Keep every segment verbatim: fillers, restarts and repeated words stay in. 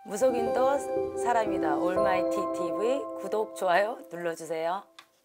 무속인도 사람이다 올마이티 티비 구독, 좋아요 눌러주세요.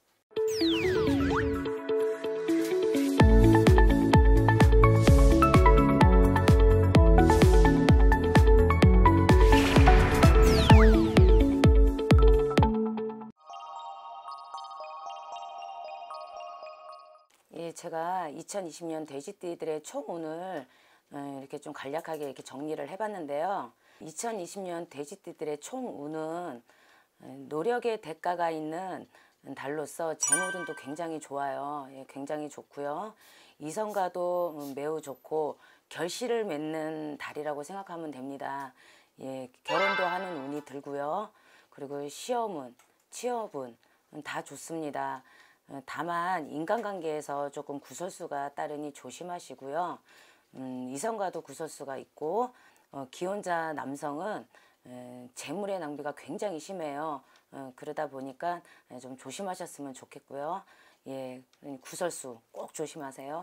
예, 제가 이천이십 년 돼지띠들의 총운을 이렇게 좀 간략하게 이렇게 정리를 해봤는데요. 이천이십 년 돼지띠들의 총운은 노력의 대가가 있는 달로서 재물운도 굉장히 좋아요. 예, 굉장히 좋고요. 이성과도 매우 좋고 결실을 맺는 달이라고 생각하면 됩니다. 예, 결혼도 하는 운이 들고요. 그리고 시험운, 취업운 다 좋습니다. 다만 인간관계에서 조금 구설수가 따르니 조심하시고요. 음, 이성과도 구설수가 있고 어, 기혼자 남성은 에, 재물의 낭비가 굉장히 심해요. 어, 그러다 보니까 좀 조심하셨으면 좋겠고요. 예, 구설수 꼭 조심하세요.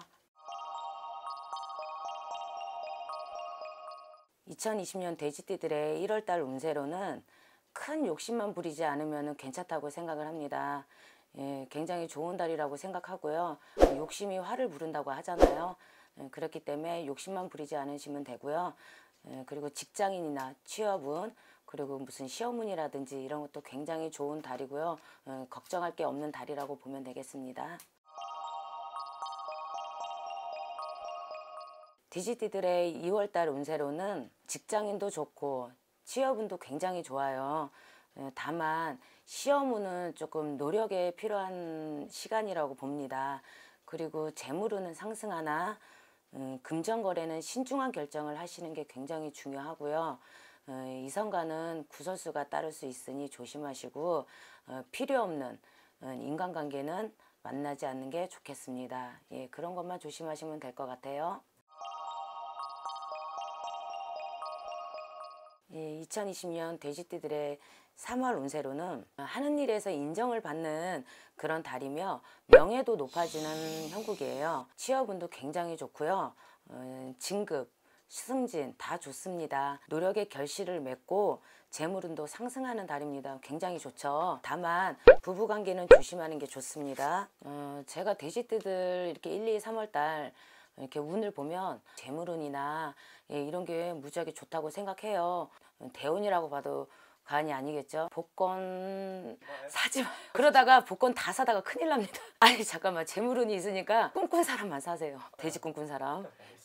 이천이십 년 돼지띠들의 일월달 운세로는 큰 욕심만 부리지 않으면 괜찮다고 생각을 합니다. 예, 굉장히 좋은 달이라고 생각하고요. 욕심이 화를 부른다고 하잖아요. 예, 그렇기 때문에 욕심만 부리지 않으시면 되고요. 예, 그리고 직장인이나 취업운, 그리고 무슨 시험운이라든지 이런 것도 굉장히 좋은 달이고요. 예, 걱정할 게 없는 달이라고 보면 되겠습니다. 돼지띠들의 이월달 운세로는 직장인도 좋고 취업운도 굉장히 좋아요. 다만 시험운은 조금 노력에 필요한 시간이라고 봅니다. 그리고 재물운은 상승하나 음, 금전거래는 신중한 결정을 하시는 게 굉장히 중요하고요. 어, 이성과는 구설수가 따를 수 있으니 조심하시고 어, 필요없는 어, 인간관계는 만나지 않는 게 좋겠습니다. 예, 그런 것만 조심하시면 될 것 같아요. 예, 이천이십 년 돼지띠들의 삼월 운세로는 하는 일에서 인정을 받는 그런 달이며 명예도 높아지는 형국이에요. 취업운도 굉장히 좋고요. 어, 진급, 승진 다 좋습니다. 노력의 결실을 맺고 재물운도 상승하는 달입니다. 굉장히 좋죠. 다만 부부관계는 조심하는 게 좋습니다. 어, 제가 돼지띠들 이렇게 일, 이, 삼월 달 이렇게 운을 보면 재물운이나 예, 이런 게 무지하게 좋다고 생각해요. 대운이라고 봐도 과언이 아니겠죠. 복권 사지 마요. 그러다가 복권 다 사다가 큰일 납니다. 아니 잠깐만, 재물운이 있으니까 꿈꾼 사람만 사세요. 돼지 꿈꾼 사람.